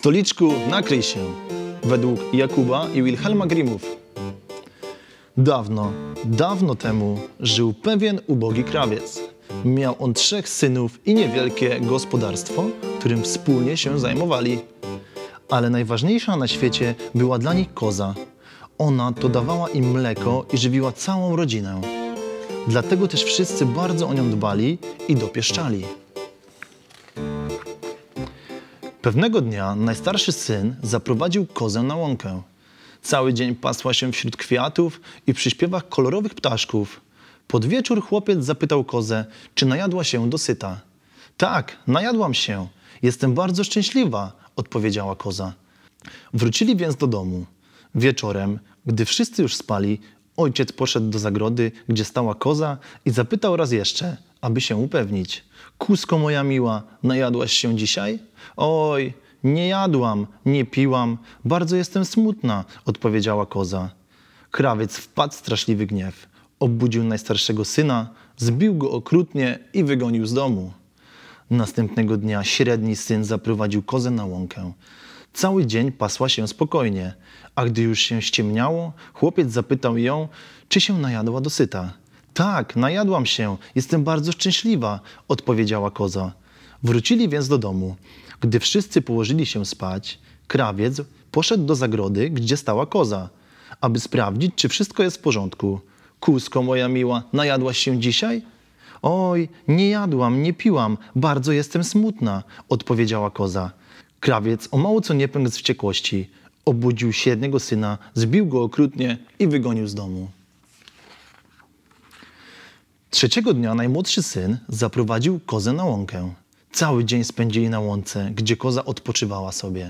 Stoliczku, nakryj się. Według Jakuba i Wilhelma Grimmów. Dawno, dawno temu żył pewien ubogi krawiec. Miał on 3 synów i niewielkie gospodarstwo, którym wspólnie się zajmowali. Ale najważniejsza na świecie była dla nich koza. Ona to dawała im mleko i żywiła całą rodzinę. Dlatego też wszyscy bardzo o nią dbali i dopieszczali. Pewnego dnia najstarszy syn zaprowadził kozę na łąkę. Cały dzień pasła się wśród kwiatów i przy śpiewach kolorowych ptaszków. Pod wieczór chłopiec zapytał kozę, czy najadła się dosyta. Tak, najadłam się. Jestem bardzo szczęśliwa, odpowiedziała koza. Wrócili więc do domu. Wieczorem, gdy wszyscy już spali, ojciec poszedł do zagrody, gdzie stała koza i zapytał raz jeszcze, aby się upewnić. Kuzko moja miła, najadłaś się dzisiaj? Oj, nie jadłam, nie piłam, bardzo jestem smutna, odpowiedziała koza. Krawiec wpadł w straszliwy gniew. Obudził najstarszego syna, zbił go okrutnie i wygonił z domu. Następnego dnia średni syn zaprowadził kozę na łąkę. Cały dzień pasła się spokojnie, a gdy już się ściemniało, chłopiec zapytał ją, czy się najadła dosyta. Tak, najadłam się, jestem bardzo szczęśliwa, odpowiedziała koza. Wrócili więc do domu. Gdy wszyscy położyli się spać, krawiec poszedł do zagrody, gdzie stała koza, aby sprawdzić, czy wszystko jest w porządku. Kuzko moja miła, najadłaś się dzisiaj? Oj, nie jadłam, nie piłam, bardzo jestem smutna, odpowiedziała koza. Krawiec o mało co nie pękł z wściekłości. Obudził średniego syna, zbił go okrutnie i wygonił z domu. Trzeciego dnia najmłodszy syn zaprowadził kozę na łąkę. Cały dzień spędzili na łące, gdzie koza odpoczywała sobie.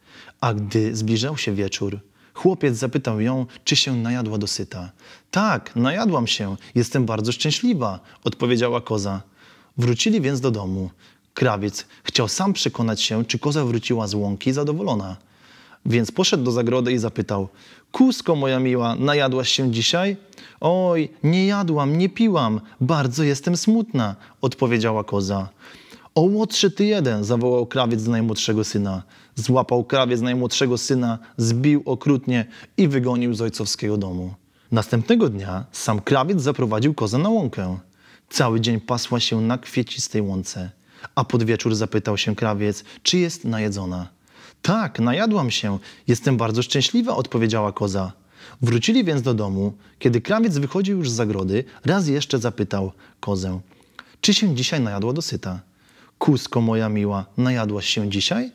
A gdy zbliżał się wieczór, chłopiec zapytał ją, czy się najadła dosyta. Tak, najadłam się, jestem bardzo szczęśliwa, odpowiedziała koza. Wrócili więc do domu. Krawiec chciał sam przekonać się, czy koza wróciła z łąki zadowolona. Więc poszedł do zagrody i zapytał, kuzko moja miła, najadłaś się dzisiaj? Oj, nie jadłam, nie piłam, bardzo jestem smutna, odpowiedziała koza. O łotrze ty jeden, zawołał krawiec do najmłodszego syna. Złapał krawiec najmłodszego syna, zbił okrutnie i wygonił z ojcowskiego domu. Następnego dnia sam krawiec zaprowadził kozę na łąkę. Cały dzień pasła się na kwiecistej łące, a pod wieczór zapytał się krawiec, czy jest najedzona. Tak, najadłam się, jestem bardzo szczęśliwa, odpowiedziała koza. Wrócili więc do domu. Kiedy krawiec wychodził już z zagrody, raz jeszcze zapytał kozę, czy się dzisiaj najadła dosyta. Kuzko moja miła, najadłaś się dzisiaj?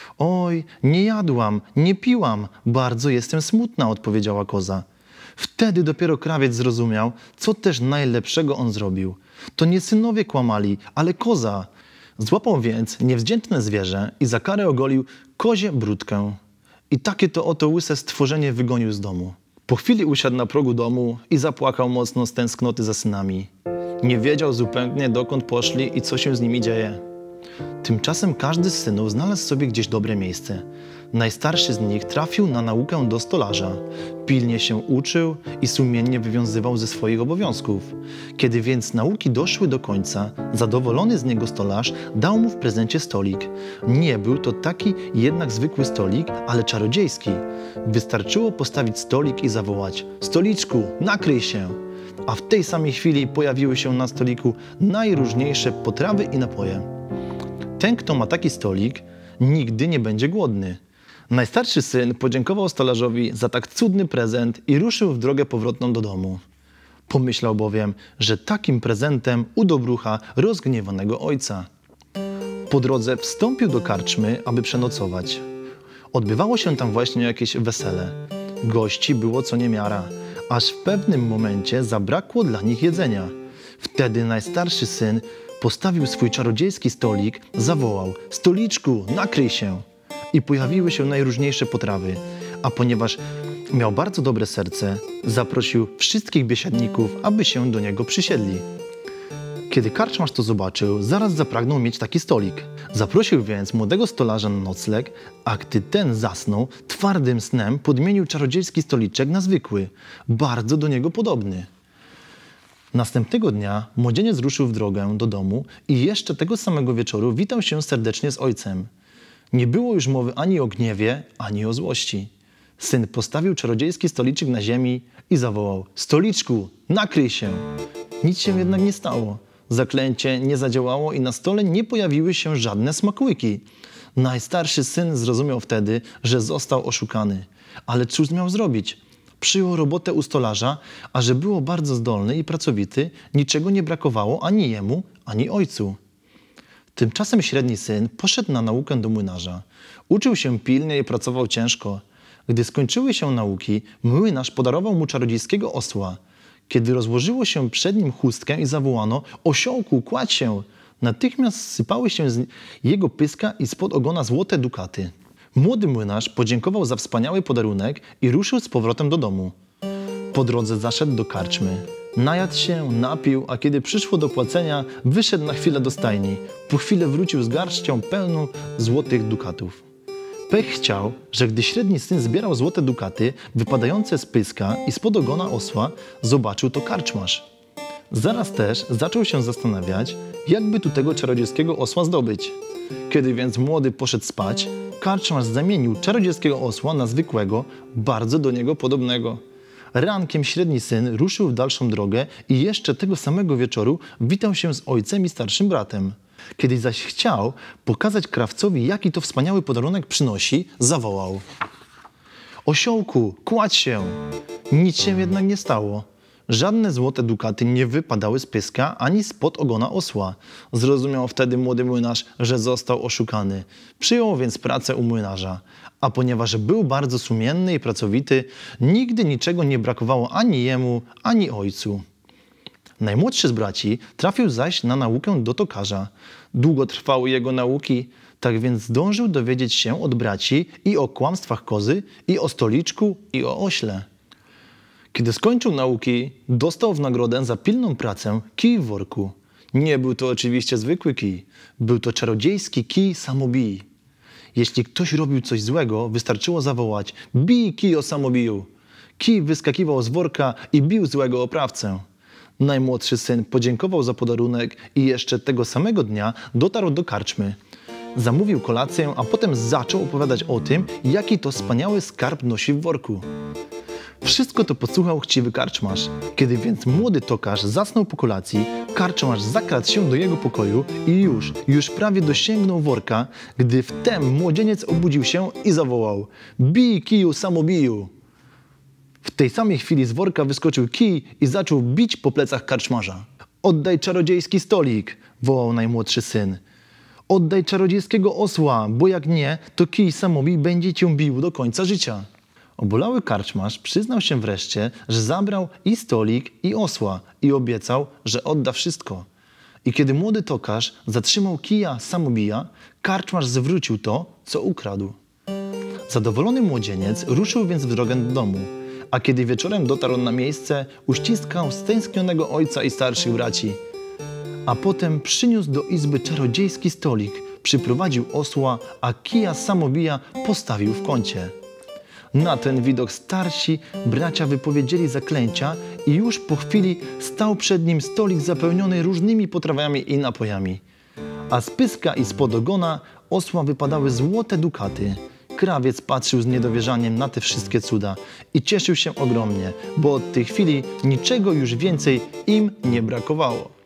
Oj, nie jadłam, nie piłam, bardzo jestem smutna, odpowiedziała koza. Wtedy dopiero krawiec zrozumiał, co też najlepszego on zrobił. To nie synowie kłamali, ale koza. Złapał więc niewdzięczne zwierzę i za karę ogolił kozie brudkę. I takie to oto łyse stworzenie wygonił z domu. Po chwili usiadł na progu domu i zapłakał mocno z tęsknoty za synami. Nie wiedział zupełnie, dokąd poszli i co się z nimi dzieje. Tymczasem każdy z synów znalazł sobie gdzieś dobre miejsce. Najstarszy z nich trafił na naukę do stolarza. Pilnie się uczył i sumiennie wywiązywał ze swoich obowiązków. Kiedy więc nauki doszły do końca, zadowolony z niego stolarz dał mu w prezencie stolik. Nie był to taki jednak zwykły stolik, ale czarodziejski. Wystarczyło postawić stolik i zawołać: stoliczku, nakryj się! A w tej samej chwili pojawiły się na stoliku najróżniejsze potrawy i napoje. Ten, kto ma taki stolik, nigdy nie będzie głodny. Najstarszy syn podziękował stolarzowi za tak cudny prezent i ruszył w drogę powrotną do domu. Pomyślał bowiem, że takim prezentem udobrucha rozgniewanego ojca. Po drodze wstąpił do karczmy, aby przenocować. Odbywało się tam właśnie jakieś wesele. Gości było co niemiara, aż w pewnym momencie zabrakło dla nich jedzenia. Wtedy najstarszy syn postawił swój czarodziejski stolik, zawołał: stoliczku, nakryj się! I pojawiły się najróżniejsze potrawy, a ponieważ miał bardzo dobre serce, zaprosił wszystkich biesiadników, aby się do niego przysiedli. Kiedy karczmarz to zobaczył, zaraz zapragnął mieć taki stolik. Zaprosił więc młodego stolarza na nocleg, a gdy ten zasnął, twardym snem podmienił czarodziejski stoliczek na zwykły, bardzo do niego podobny. Następnego dnia młodzieniec ruszył w drogę do domu i jeszcze tego samego wieczoru witał się serdecznie z ojcem. Nie było już mowy ani o gniewie, ani o złości. Syn postawił czarodziejski stoliczek na ziemi i zawołał: stoliczku, nakryj się! Nic się jednak nie stało. Zaklęcie nie zadziałało i na stole nie pojawiły się żadne smakołyki. Najstarszy syn zrozumiał wtedy, że został oszukany. Ale cóż miał zrobić? Przyjął robotę u stolarza, a że było bardzo zdolny i pracowity, niczego nie brakowało ani jemu, ani ojcu. Tymczasem średni syn poszedł na naukę do młynarza. Uczył się pilnie i pracował ciężko. Gdy skończyły się nauki, młynarz podarował mu czarodziejskiego osła. Kiedy rozłożyło się przed nim chustkę i zawołano: osiołku, kładź się! Natychmiast sypały się z jego pyska i spod ogona złote dukaty. Młody młynarz podziękował za wspaniały podarunek i ruszył z powrotem do domu. Po drodze zaszedł do karczmy. Najadł się, napił, a kiedy przyszło do płacenia, wyszedł na chwilę do stajni. Po chwilę wrócił z garścią pełną złotych dukatów. Pech chciał, że gdy średni syn zbierał złote dukaty wypadające z pyska i spod ogona osła, zobaczył to karczmarz. Zaraz też zaczął się zastanawiać, jakby tu tego czarodziejskiego osła zdobyć. Kiedy więc młody poszedł spać, karczmarz zamienił czarodziejskiego osła na zwykłego, bardzo do niego podobnego. Rankiem średni syn ruszył w dalszą drogę i jeszcze tego samego wieczoru witał się z ojcem i starszym bratem. Kiedy zaś chciał pokazać krawcowi, jaki to wspaniały podarunek przynosi, zawołał: osiołku, kładź się! Nic się jednak nie stało. Żadne złote dukaty nie wypadały z pyska ani spod ogona osła. Zrozumiał wtedy młody młynarz, że został oszukany. Przyjął więc pracę u młynarza. A ponieważ był bardzo sumienny i pracowity, nigdy niczego nie brakowało ani jemu, ani ojcu. Najmłodszy z braci trafił zaś na naukę do tokarza. Długo trwały jego nauki, tak więc zdążył dowiedzieć się od braci i o kłamstwach kozy, i o stoliczku, i o ośle. Kiedy skończył nauki, dostał w nagrodę za pilną pracę kij w worku. Nie był to oczywiście zwykły kij, był to czarodziejski kij samobij. Jeśli ktoś robił coś złego, wystarczyło zawołać: bij kij o samobiju. Kij wyskakiwał z worka i bił złego oprawcę. Najmłodszy syn podziękował za podarunek i jeszcze tego samego dnia dotarł do karczmy. Zamówił kolację, a potem zaczął opowiadać o tym, jaki to wspaniały skarb nosi w worku. Wszystko to podsłuchał chciwy karczmarz. Kiedy więc młody tokarz zasnął po kolacji, karczmarz zakradł się do jego pokoju i już prawie dosięgnął worka, gdy wtem młodzieniec obudził się i zawołał: bij kiju samobiju! W tej samej chwili z worka wyskoczył kij i zaczął bić po plecach karczmarza. Oddaj czarodziejski stolik! Wołał najmłodszy syn. Oddaj czarodziejskiego osła, bo jak nie, to kij samobij będzie cię bił do końca życia. Obolały karczmarz przyznał się wreszcie, że zabrał i stolik, i osła i obiecał, że odda wszystko. I kiedy młody tokarz zatrzymał kija samobija, karczmarz zwrócił to, co ukradł. Zadowolony młodzieniec ruszył więc w drogę do domu, a kiedy wieczorem dotarł na miejsce, uściskał stęsknionego ojca i starszych braci. A potem przyniósł do izby czarodziejski stolik, przyprowadził osła, a kija samobija postawił w kącie. Na ten widok starsi bracia wypowiedzieli zaklęcia i już po chwili stał przed nim stolik zapełniony różnymi potrawami i napojami. A z pyska i spod ogona osła wypadały złote dukaty. Krawiec patrzył z niedowierzaniem na te wszystkie cuda i cieszył się ogromnie, bo od tej chwili niczego już więcej im nie brakowało.